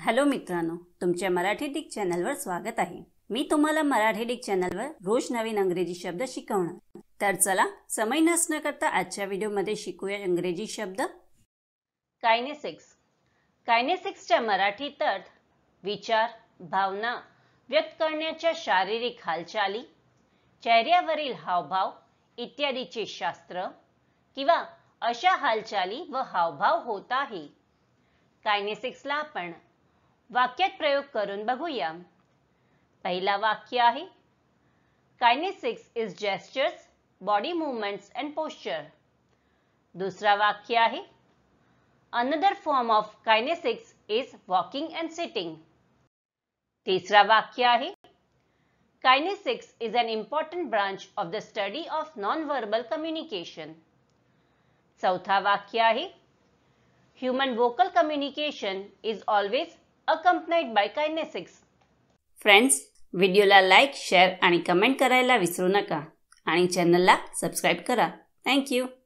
Hello मित्रांनो, तुमच्या Marathi Dick चॅनलवर स्वागत आहे। मी तुम्हाला मराठी डिक चॅनलवर रोज नवीन इंग्रजी शब्द शिकवणार। तर चला समय नष्ट न करता आजच्या व्हिडिओमध्ये शिकूया इंग्रजी शब्द। कायनेसिक्स। कायनेसिक्सचा मराठीत अर्थ विचार, भावना व्यक्त करण्याच्या शारीरिक हालचाली, चेहऱ्यावरील हावभाव इत्यादीचे शास्त्र किंवा अशा हालचाली व हावभाव होत आहे। कायनेसिक्सला आपण वाक्यात प्रयोग करून बघूया। पहिला वाक्य आहे, kinesics is gestures, body movements and posture. दुसरा वाक्य आहे, another form of kinesics is walking and sitting. तिसरा वाक्य आहे, kinesics is an important branch of the study of non-verbal communication। चौथा वाक्य आहे, human vocal communication is always accompanied by kinesics। Friends, व्हिडिओला लाईक, शेअर आणि कमेंट करायला विसरू नका आणि चॅनलला सबस्क्राइब करा। Thank you.